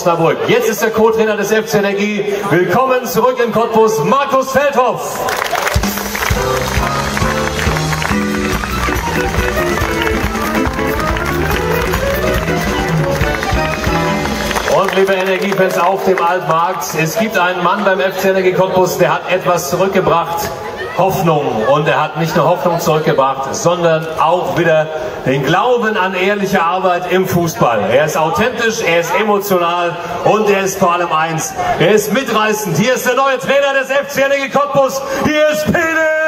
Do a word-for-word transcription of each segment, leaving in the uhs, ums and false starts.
Osnabrück. Jetzt ist der Co-Trainer des F C Energie. Willkommen zurück in Cottbus, Markus Feldhoff. Und liebe Energiefans auf dem Altmarkt, es gibt einen Mann beim F C Energie Cottbus, der hat etwas zurückgebracht. Hoffnung. Und er hat nicht nur Hoffnung zurückgebracht, sondern auch wieder den Glauben an ehrliche Arbeit im Fußball. Er ist authentisch, er ist emotional und er ist vor allem eins. Er ist mitreißend. Hier ist der neue Trainer des F C Energie Cottbus. Hier ist Pele!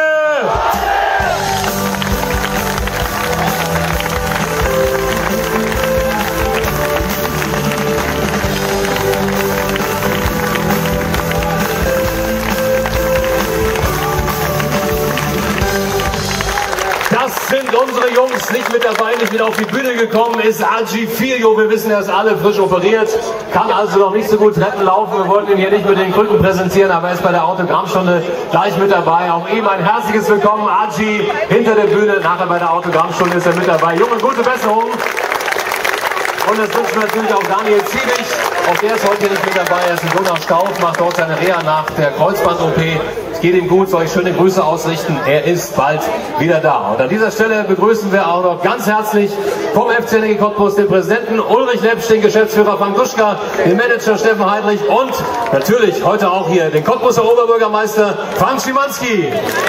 Das sind unsere Jungs, nicht mit dabei, nicht mit auf die Bühne gekommen ist Agi Filio. Wir wissen, er ist alle frisch operiert, kann also noch nicht so gut Treppen laufen. Wir wollten ihn hier nicht mit den Krücken präsentieren, aber er ist bei der Autogrammstunde gleich mit dabei. Auch ihm ein herzliches Willkommen, Agi, hinter der Bühne. Nachher bei der Autogrammstunde ist er mit dabei. Junge, gute Besserung. Und das wünschen wir natürlich auch Daniel Ziebig. Auch der ist heute nicht mit dabei. Er ist in Donaustauf, macht dort seine Reha nach der Kreuzband-O P. Es geht ihm gut, soll ich schöne Grüße ausrichten. Er ist bald wieder da. Und an dieser Stelle begrüßen wir auch noch ganz herzlich vom F C Energie Cottbus den Präsidenten Ulrich Lepsch, den Geschäftsführer Frank Duschka, den Manager Steffen Heidrich und natürlich heute auch hier den Cottbuser Oberbürgermeister Frank Schimanski.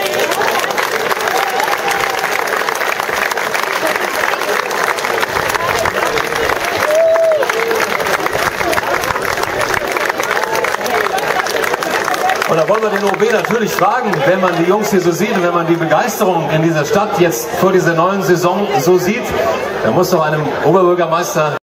Und da wollen wir den O B natürlich fragen, wenn man die Jungs hier so sieht und wenn man die Begeisterung in dieser Stadt jetzt vor dieser neuen Saison so sieht, dann muss doch einem Oberbürgermeister